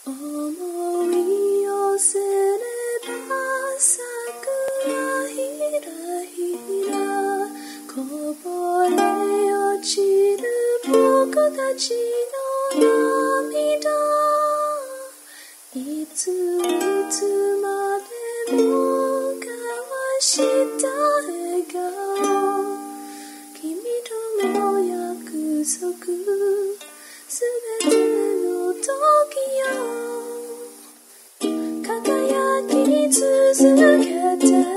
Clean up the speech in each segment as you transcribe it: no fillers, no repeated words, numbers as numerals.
思い寄せれば桜ひらひらこぼれ落ちる僕たちの涙いついつまでも交わした笑顔君との約束すべての時よ輝き続けて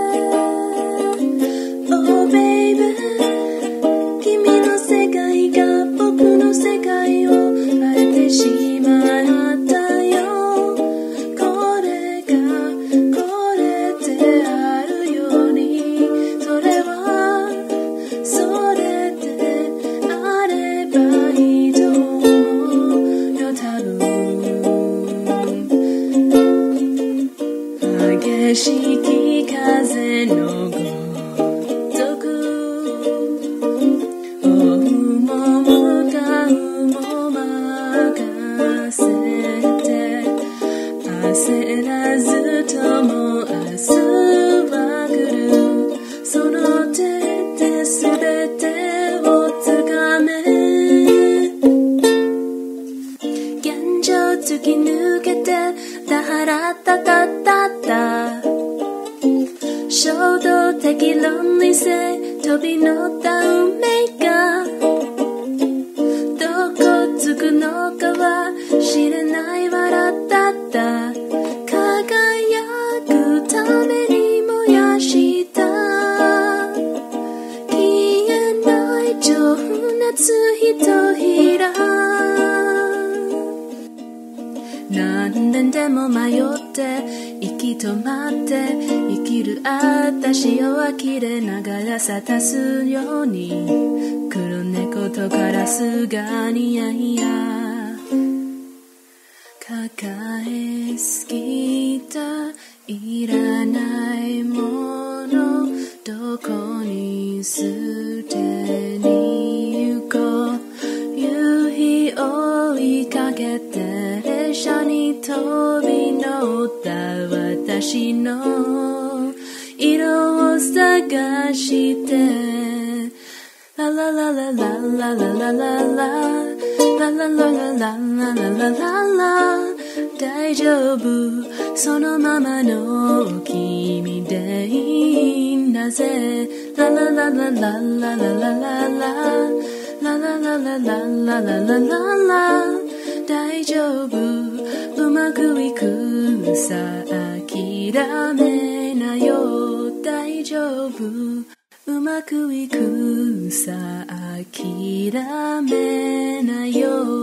Oh baby 君の世界が僕の世界を変えてしまったよこれがこれであるようにそれはそれであればいいと思うよ多分激しき風のごとく追うも向かうも任せて焦らずとも明日は来るその手で全てをつかめ現状突き抜けてダハラタタタタ衝動的論理性飛び乗った運命がどこつくのかは知れない笑ったった輝くために燃やした消えない情熱ひとひら何年でも迷って息止まって生きる私を呆れながら諭すように黒猫とカラスがニヤニヤ抱えすぎたいらないものどこに捨てに行こう夕日追いかけて列車に飛び乗った私の色を探してラララララララララララララララララ大丈夫そのままの君でいいなぜラララララララララララララララララララ大丈夫うまくいくさ諦めなよ大丈夫うまくいくさ諦めなよ